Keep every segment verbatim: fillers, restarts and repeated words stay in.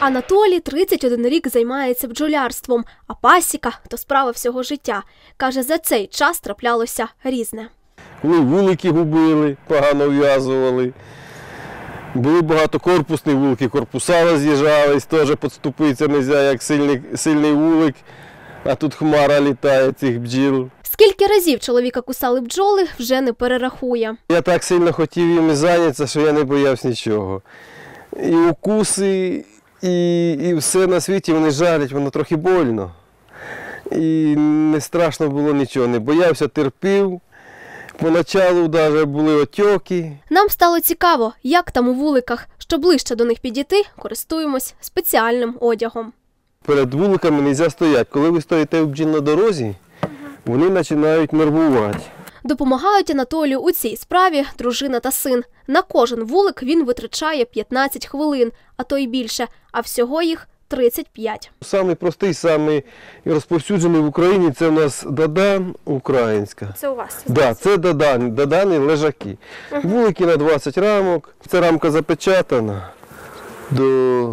Анатолій тридцять один рік займається бджолярством, а пасіка – то справа всього життя. Каже, за цей час траплялося різне. Коли вулики губили, погано в'язували. Були багатокорпусні вулики, корпуса роз'їжджались, теж підступитися не можна, як сильний, сильний вулик, а тут хмара літає цих бджіл. Скільки разів чоловіка кусали бджоли, вже не перерахує. Я так сильно хотів їм зайнятися, що я не боявся нічого. І укуси, і, і все на світі вони жалять, воно трохи больно. І не страшно було нічого, не боявся, терпів. Поначалу навіть були отеки. Нам стало цікаво, як там у вуликах. Щоб ближче до них підійти, користуємось спеціальним одягом. Перед вуликами не можна стояти. Коли ви стоїте у бджіл на дорозі, вони починають нервувати. Допомагають Анатолію у цій справі дружина та син. На кожен вулик він витрачає п'ятнадцять хвилин, а то й більше, а всього їх тридцять п'ять. Самий простий, самий розповсюджений в Україні – це у нас дадан українська. Це у вас? Так, да, це дадан, дадани лежаки. Угу. Вулики на двадцять рамок, ця рамка запечатана. До...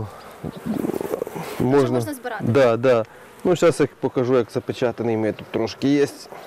Можна, можна збирати? Так, да, да. Ну, зараз я покажу, як запечатаний мед тут трошки є.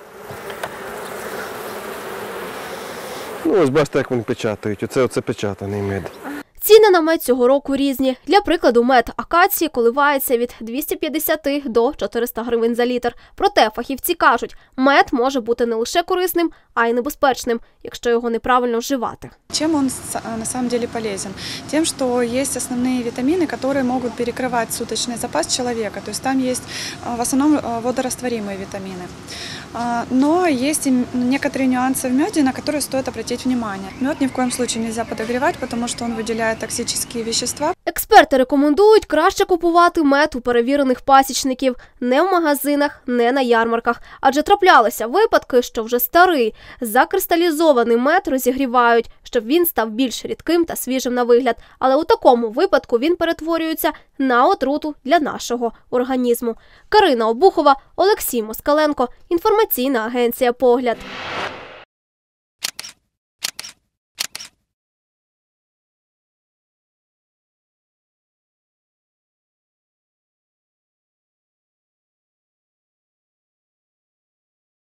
Ну, ось бачите, як вони печатають. Оце, оце печатаний мед. Ціни на мед цього року різні. Для прикладу, мед акації коливається від двохсот п'ятдесяти до чотирьохсот гривень за літр. Проте фахівці кажуть, мед може бути не лише корисним, а й небезпечним, якщо його неправильно вживати. Чем он на самом деле полезен? Тем, что есть основные витамины, которые могут перекрывать суточный запас человека. То есть там есть в основном водорастворимые витамины. Но есть и некоторые нюансы в меде, на которые стоит обратить внимание. Мед ни в коем случае нельзя подогревать, потому что он выделяет токсические вещества. Експерти рекомендують краще купувати мед у перевірених пасічників, не в магазинах, не на ярмарках. Адже траплялися випадки, що вже старий, закристалізований мед розігрівають, щоб він став більш рідким та свіжим на вигляд. Але у такому випадку він перетворюється на отруту для нашого організму. Карина Обухова, Олексій Москаленко, інформаційна агенція «Погляд».